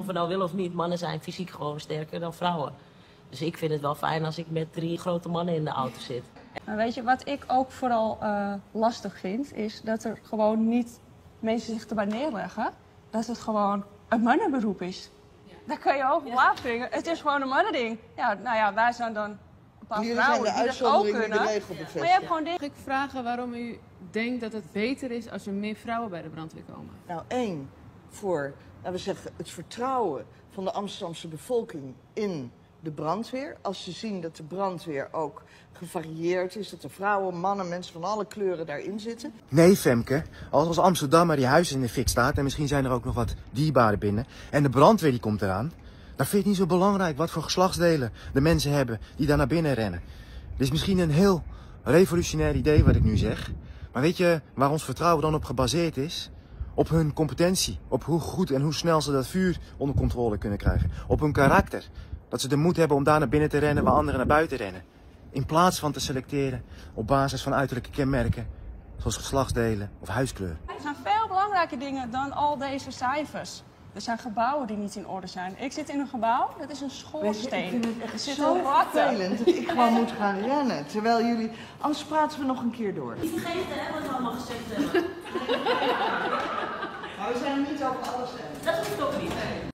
we nou willen of niet, mannen zijn fysiek gewoon sterker dan vrouwen. Dus ik vind het wel fijn als ik met 3 grote mannen in de auto zit. Maar weet je, wat ik ook vooral lastig vind, is dat er gewoon niet mensen zich erbij neerleggen. Dat het gewoon een mannenberoep is. Ja. Daar kan je over afdringen. Het is gewoon een mannending. Ja, nou ja, wij zijn dan een paar vrouwen die dat ook kunnen. Maar je hebt gewoon Mag ik vragen waarom u denkt dat het beter is als er meer vrouwen bij de brandweer komen? Nou, 1, voor, laten we zeggen, het vertrouwen van de Amsterdamse bevolking in de brandweer. Als ze zien dat de brandweer ook gevarieerd is, dat er vrouwen, mannen, mensen van alle kleuren daarin zitten. Nee, Femke, als Amsterdam maar die huis in de fik staat en misschien zijn er ook nog wat dierbaren binnen en de brandweer die komt eraan, dan vind je het niet zo belangrijk wat voor geslachtsdelen de mensen hebben die daar naar binnen rennen. Dit is misschien een heel revolutionair idee wat ik nu zeg, maar weet je waar ons vertrouwen dan op gebaseerd is? Op hun competentie, op hoe goed en hoe snel ze dat vuur onder controle kunnen krijgen, op hun karakter. Dat ze de moed hebben om daar naar binnen te rennen waar anderen naar buiten rennen. In plaats van te selecteren op basis van uiterlijke kenmerken, zoals geslachtsdelen of huiskleur. Er zijn veel belangrijke dingen dan al deze cijfers. Er zijn gebouwen die niet in orde zijn. Ik zit in een gebouw, dat is een schoorsteen. Ik vind het echt zit zo een ratten. vervelend dat ik gewoon moet gaan rennen. Terwijl jullie... Anders praten we nog een keer door. Niet vergeten hè, wat we allemaal gezegd hebben. Maar we zijn er niet over alles eens. Dat hoeft ook niet.